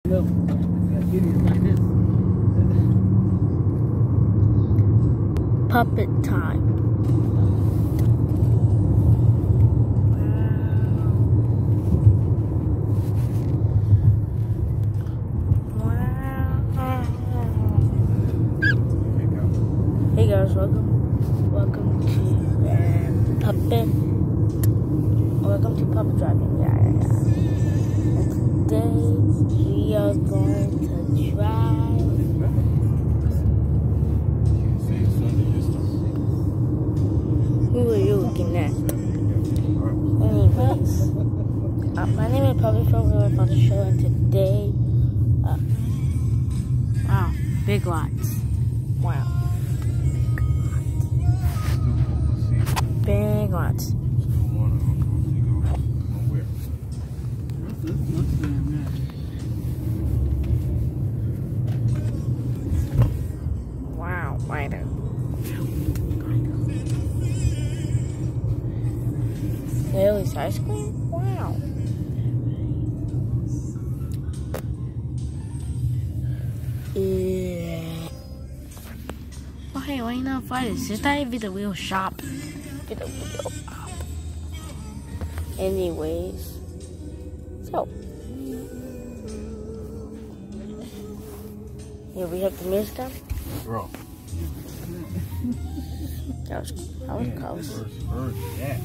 No, got videos like this. Puppet time. Hey guys, welcome to Puppet Driving. Yeah. And today we are going to drive. Who are you looking at? Anyways, my name is Puppet Phone. We're about to show, and today, wow, big lots. Wow. Big lots. Wow, lighter. Haley's ice cream? Wow. Yeah. Oh, hey, why you not fighting? Since I be the wheel shop. Get a wheel up. Anyways, so here we have the Mr. Bro. That was close. Yeah.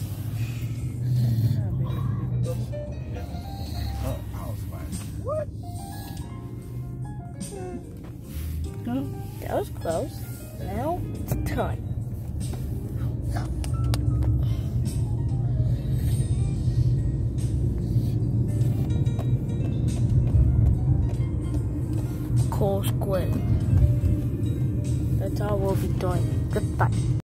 What? That was close. Now it's done. Cool squid. That's all we'll be doing. Goodbye.